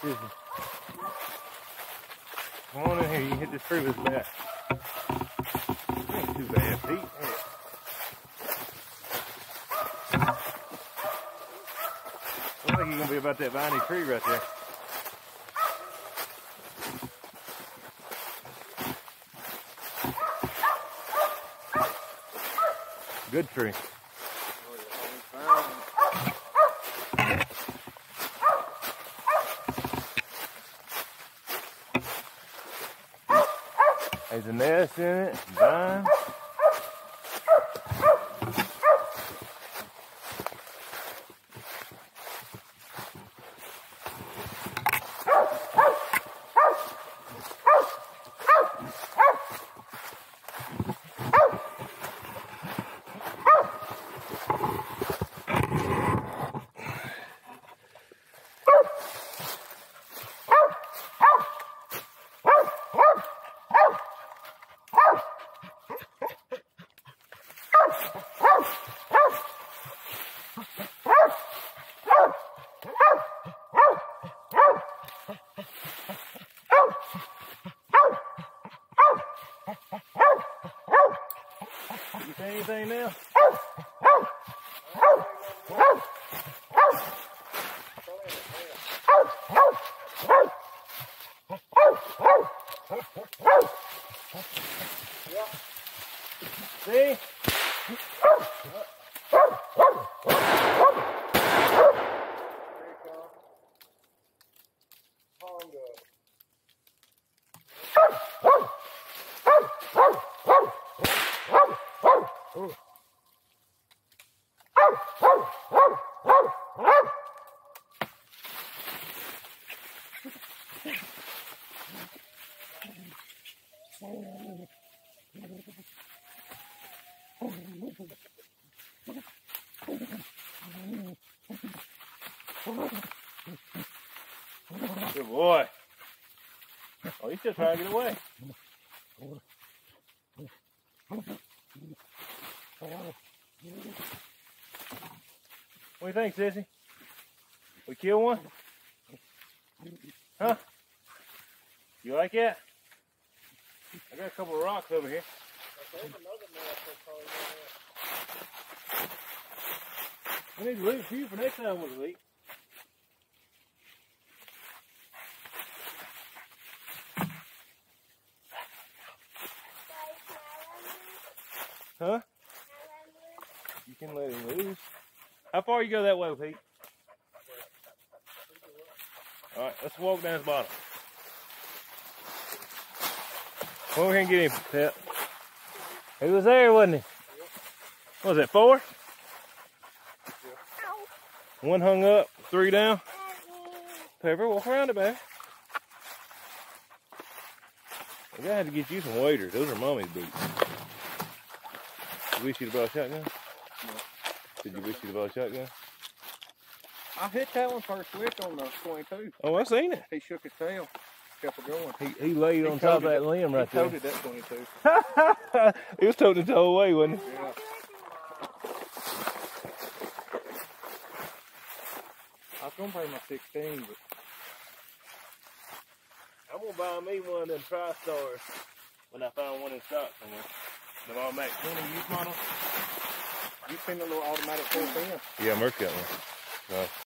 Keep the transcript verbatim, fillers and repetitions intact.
Sissy. Come on in here, you can hit this tree with his bat. Ain't too bad, Pete. Looks like he's gonna be about that viney tree right there. Good tree. There's a nest in it, vine. Did you say anything now? See? Good boy. Oh, he's just trying to get away. What do you think, Sissy? We kill one? Huh? You like that? I got a couple of rocks over here. We need to leave a few for next time we leave. Huh? You can let him loose. How far you go that way, Pete? Alright, let's walk down his bottom. Well, we can get him, Pep. He was there, wasn't he? What was that, four? One hung up, three down. Pepper, walk around it, baby. We're gonna have to get you some waders. Those are mommy's boots. You wish you'd have brought a shotgun? No. Did you wish you'd have brought a shotgun? I hit that one first switch on the twenty-two. Oh, I seen it. He shook his tail, kept it going. He, he laid he on top of that limb right there. He toted that twenty-two. He was toting the whole way, wasn't he? Yeah. I was going to pay my sixteen, but... I'm going to buy me one of them Tri-Stars when I find one in stock somewhere. The automatic twenty use model. You seen the little automatic four ten? Yeah, Merc got one. Nice.